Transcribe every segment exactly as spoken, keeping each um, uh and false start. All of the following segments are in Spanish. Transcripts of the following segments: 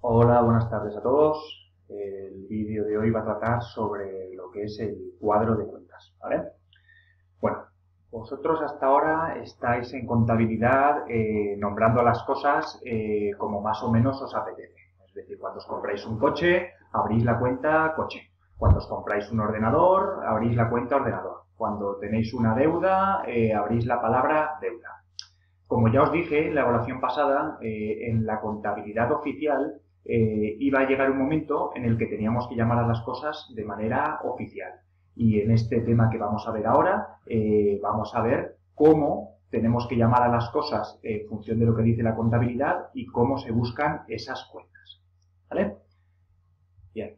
Hola, buenas tardes a todos. El vídeo de hoy va a tratar sobre lo que es el cuadro de cuentas, ¿vale? Bueno, vosotros hasta ahora estáis en contabilidad eh, nombrando las cosas eh, como más o menos os apetece. Es decir, cuando os compráis un coche, abrís la cuenta coche. Cuando os compráis un ordenador, abrís la cuenta ordenador. Cuando tenéis una deuda, eh, abrís la palabra deuda. Como ya os dije en la evaluación pasada, eh, en la contabilidad oficial eh, iba a llegar un momento en el que teníamos que llamar a las cosas de manera oficial. Y en este tema que vamos a ver ahora, eh, vamos a ver cómo tenemos que llamar a las cosas en función de lo que dice la contabilidad y cómo se buscan esas cuentas. ¿Vale? Bien.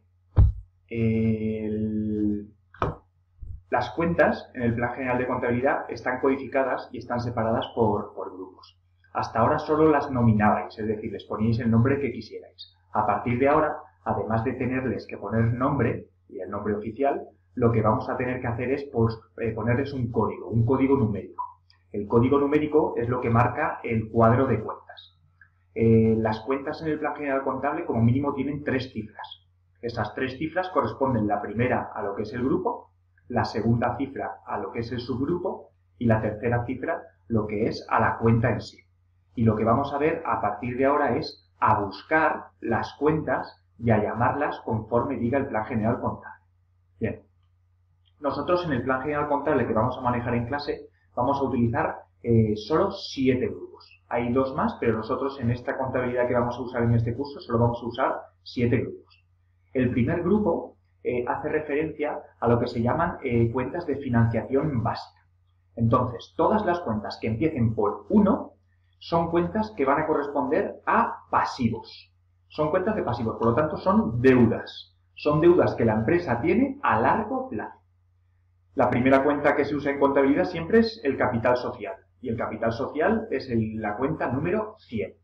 El... Las cuentas en el Plan General de Contabilidad están codificadas y están separadas por, por grupos. Hasta ahora solo las nominabais, es decir, les poníais el nombre que quisierais. A partir de ahora, además de tenerles que poner nombre, y el nombre oficial, lo que vamos a tener que hacer es pues, eh, ponerles un código, un código numérico. El código numérico es lo que marca el cuadro de cuentas. Eh, las cuentas en el Plan General Contable como mínimo tienen tres cifras. Esas tres cifras corresponden la primera a lo que es el grupo, la segunda cifra a lo que es el subgrupo y la tercera cifra lo que es a la cuenta en sí. Y lo que vamos a ver a partir de ahora es a buscar las cuentas y a llamarlas conforme diga el Plan General Contable. Bien. Nosotros en el Plan General Contable que vamos a manejar en clase vamos a utilizar eh, solo siete grupos. Hay dos más, pero nosotros en esta contabilidad que vamos a usar en este curso solo vamos a usar siete grupos. El primer grupo Eh, hace referencia a lo que se llaman eh, cuentas de financiación básica. Entonces, todas las cuentas que empiecen por uno son cuentas que van a corresponder a pasivos. Son cuentas de pasivos, por lo tanto son deudas. Son deudas que la empresa tiene a largo plazo. La primera cuenta que se usa en contabilidad siempre es el capital social. Y el capital social es el, la cuenta número cien.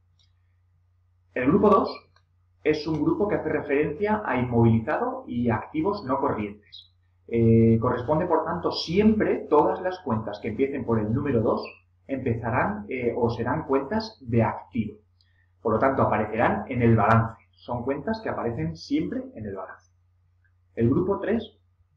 El grupo dos es un grupo que hace referencia a inmovilizado y activos no corrientes. Eh, corresponde, por tanto, siempre todas las cuentas que empiecen por el número dos empezarán eh, o serán cuentas de activo. Por lo tanto, aparecerán en el balance. Son cuentas que aparecen siempre en el balance. El grupo tres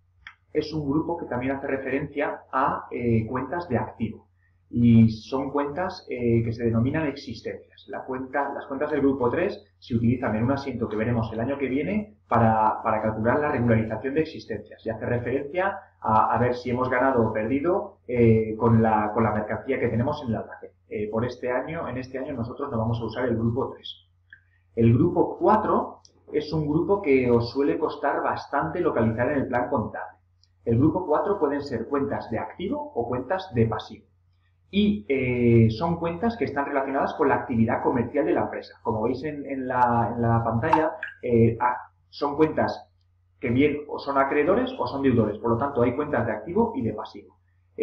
es un grupo que también hace referencia a eh, cuentas de activo. Y son cuentas eh, que se denominan existencias. La cuenta, las cuentas del grupo tres se utilizan en un asiento que veremos el año que viene para, para calcular la regularización de existencias y hace referencia a, a ver si hemos ganado o perdido eh, con, la, con la mercancía que tenemos en el almacén. Eh, por este año, en este año nosotros no vamos a usar el grupo tres. El grupo cuatro es un grupo que os suele costar bastante localizar en el plan contable. El grupo cuatro pueden ser cuentas de activo o cuentas de pasivo. Y eh, son cuentas que están relacionadas con la actividad comercial de la empresa. Como veis en, en, la, en la pantalla, eh, son cuentas que bien o son acreedores o son deudores. Por lo tanto, hay cuentas de activo y de pasivo.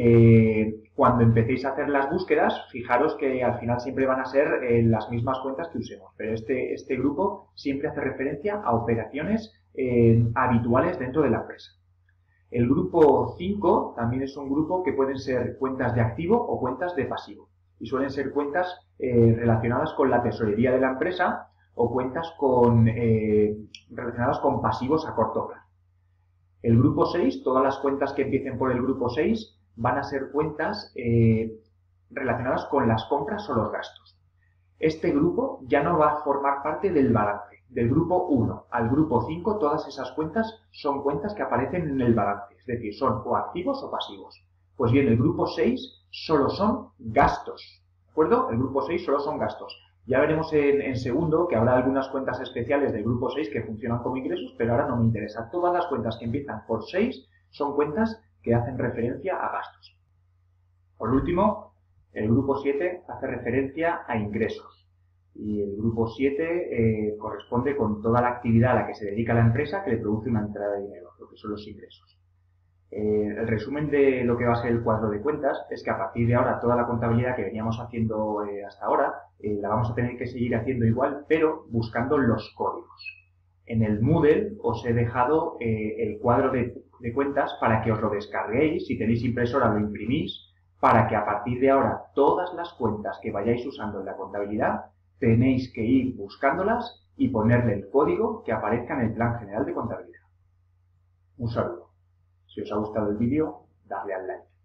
Eh, cuando empecéis a hacer las búsquedas, fijaros que al final siempre van a ser eh, las mismas cuentas que usemos. Pero este, este grupo siempre hace referencia a operaciones eh, habituales dentro de la empresa. El grupo cinco también es un grupo que pueden ser cuentas de activo o cuentas de pasivo. Y suelen ser cuentas eh, relacionadas con la tesorería de la empresa o cuentas con, eh, relacionadas con pasivos a corto plazo. El grupo seis, todas las cuentas que empiecen por el grupo seis van a ser cuentas eh, relacionadas con las compras o los gastos. Este grupo ya no va a formar parte del balance. Del grupo uno al grupo cinco, todas esas cuentas son cuentas que aparecen en el balance, es decir, son o activos o pasivos. Pues bien, el grupo seis solo son gastos, ¿de acuerdo? El grupo seis solo son gastos. Ya veremos en, en segundo que habrá algunas cuentas especiales del grupo seis que funcionan como ingresos, pero ahora no me interesa. Todas las cuentas que empiezan por seis son cuentas que hacen referencia a gastos. Por último, el grupo siete hace referencia a ingresos. Y el grupo siete eh, corresponde con toda la actividad a la que se dedica la empresa que le produce una entrada de dinero, lo que son los ingresos. Eh, el resumen de lo que va a ser el cuadro de cuentas es que a partir de ahora toda la contabilidad que veníamos haciendo eh, hasta ahora eh, la vamos a tener que seguir haciendo igual, pero buscando los códigos. En el Moodle os he dejado eh, el cuadro de, de cuentas para que os lo descarguéis. Si tenéis impresora lo imprimís, para que a partir de ahora todas las cuentas que vayáis usando en la contabilidad tenéis que ir buscándolas y ponerle el código que aparezca en el Plan General de Contabilidad. Un saludo. Si os ha gustado el vídeo, dadle al like.